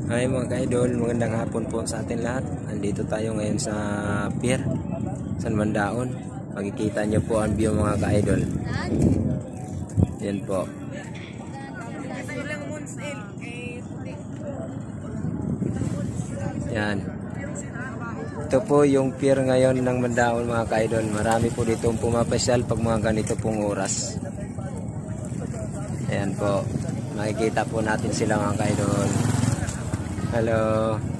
Hi mga ka-idol, magandang hapon po sa atin lahat. Nandito tayo ngayon sa pier, San Mandaon. Makikita nyo po ang view mga ka-idol. Yan po. Yan. Ito po yung pier ngayon ng Mandaon mga ka-idol. Marami po dito pumapasyal pag mga ganito pong oras. Ayan po. Makikita po natin sila mga ka-idol. Hello.